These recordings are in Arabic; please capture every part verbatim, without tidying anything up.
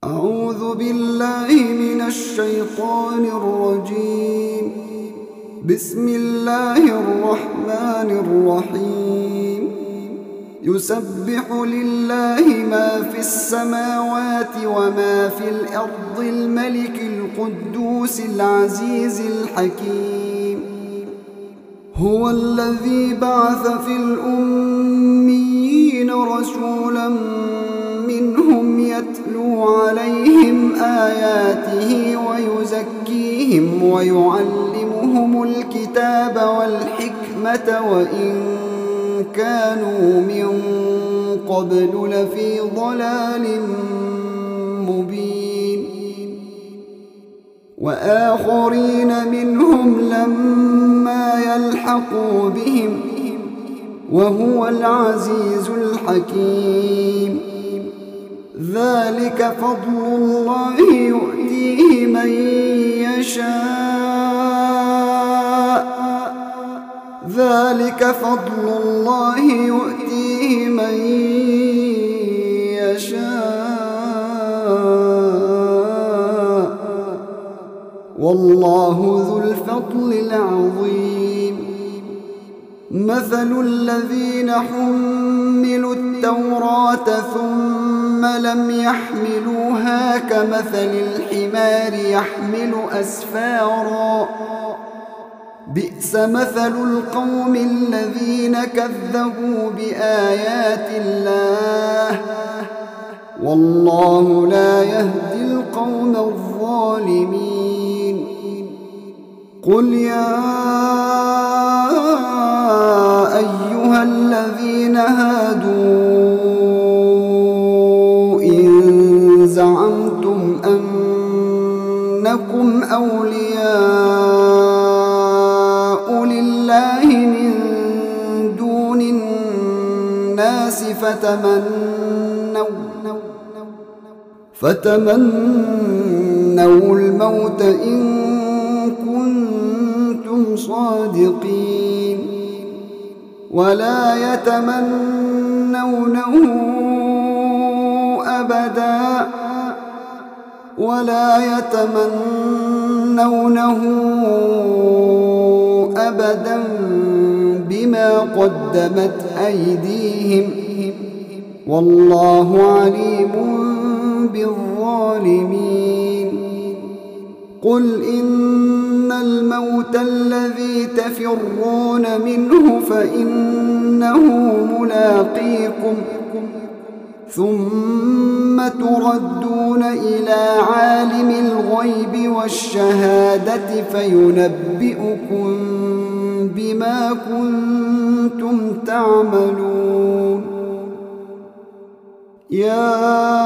أعوذ بالله من الشيطان الرجيم. بسم الله الرحمن الرحيم. يسبح لله ما في السماوات وما في الأرض الملك القدوس العزيز الحكيم. هو الذي بعث في الأميين رسولا منهم يتلو عليهم آياته ويزكيهم ويعلمهم الكتاب والحكمة وإن كانوا من قبل لفي ضلال مبين. وآخرين منهم لما يلحقوا بهم وهو العزيز الحكيم. ذلك فضل الله يؤتيه من يشاء ذلك فضل الله يؤتيه من يشاء والله ذو الفضل العظيم. مثل الذين حملوا التوراة ثم لم يحملوها كمثل الحمار يحمل أسفارا بئس مثل القوم الذين كذبوا بآيات الله والله لا يهدي القوم الظالمين. قل يا أيها الذين هادوا إن زعمتم أنكم أولياء لله من دون الناس فتمنوا فتمنوا الموت إن كنتم صادقين ولا يتمنونه أبدا ولا يتمنونه أبدا بما قدمت أيديهم والله عليم بالظالمين. قل إن الموت الذي تفرون منه فإنه ملاقيكم ثم تردون إلى عالم الغيب والشهادة فينبئكم بما كنتم تعملون. يا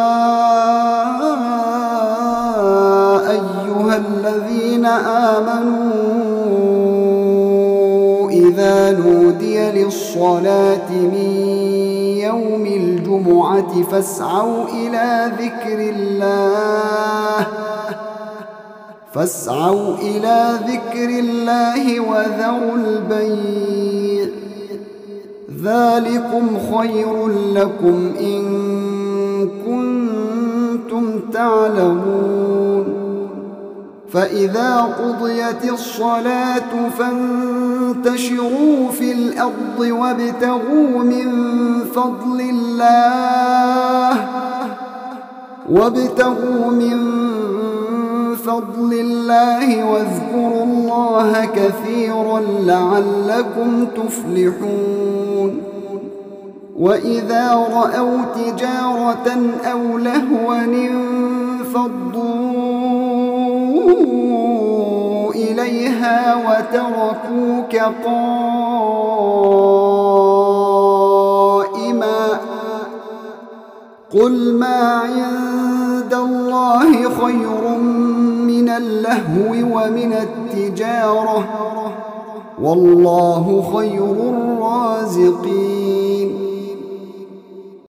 أيها الذين آمنوا إذا نودي للصلاة من يوم الجمعة فاسعوا إلى ذكر الله فاسعوا إلى ذكر الله وذروا البيع ذلكم خير لكم إن كنتم تعلمون. فإذا قضيت الصلاة فانتشروا في الأرض وابتغوا من فضل الله وابتغوا من فضل الله واذكروا الله كثيرا لعلكم تفلحون. وإذا رأوا تجارة أو لهوا انفضوا إليها وتركوك قائما قل ما عند الله خير من اللهو ومن التجارة والله خير الرازقين.